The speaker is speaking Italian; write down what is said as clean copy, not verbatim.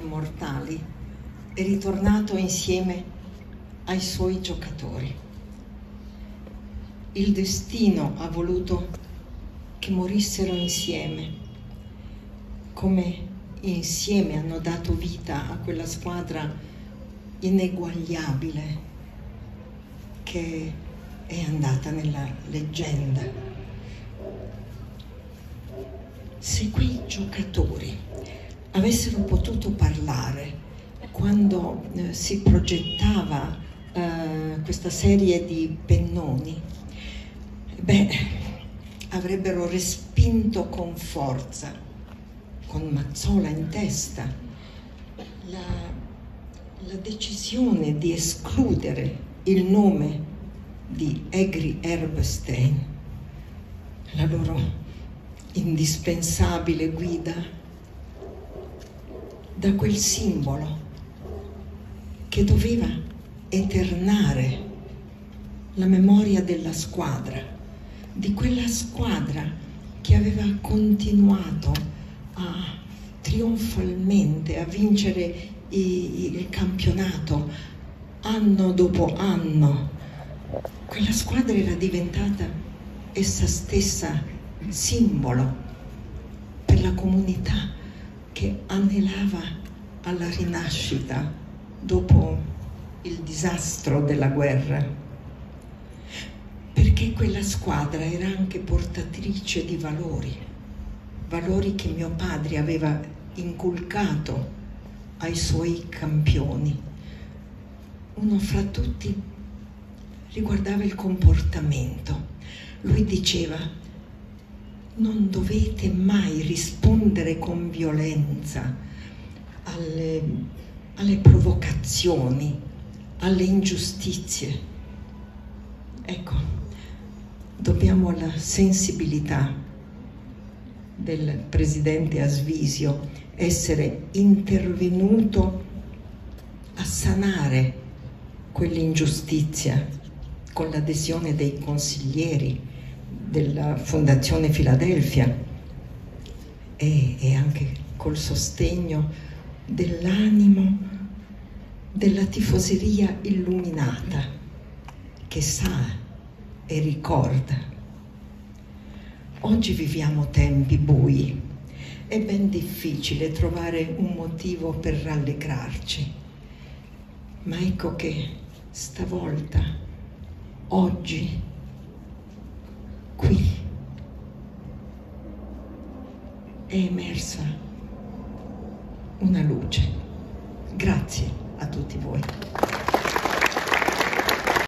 immortali, è ritornato insieme ai suoi giocatori. Il destino ha voluto che morissero insieme, come insieme hanno dato vita a quella squadra ineguagliabile che è andata nella leggenda. Se quei giocatori avessero potuto parlare quando si progettava questa serie di pennoni, avrebbero respinto con forza, con Mazzola in testa, la decisione di escludere il nome di Egri Erbstein, la loro indispensabile guida, da quel simbolo che doveva eternare la memoria della squadra, di quella squadra che aveva continuato trionfalmente a vincere il campionato anno dopo anno. Quella squadra era diventata essa stessa simbolo per la comunità che anelava alla rinascita dopo il disastro della guerra, perché quella squadra era anche portatrice di valori che mio padre aveva inculcato ai suoi campioni. Uno fra tutti riguardava il comportamento. Lui diceva: non dovete mai rispondere con violenza alle provocazioni, alle ingiustizie. Ecco, dobbiamo alla sensibilità del presidente Asvisio essere intervenuto a sanare quell'ingiustizia con l'adesione dei consiglieri della Fondazione Filadelfia e anche col sostegno dell'animo della tifoseria illuminata che sa e ricorda. Oggi viviamo tempi bui, è ben difficile trovare un motivo per rallegrarci, ma ecco che stavolta, oggi, qui, è emersa una luce. Grazie.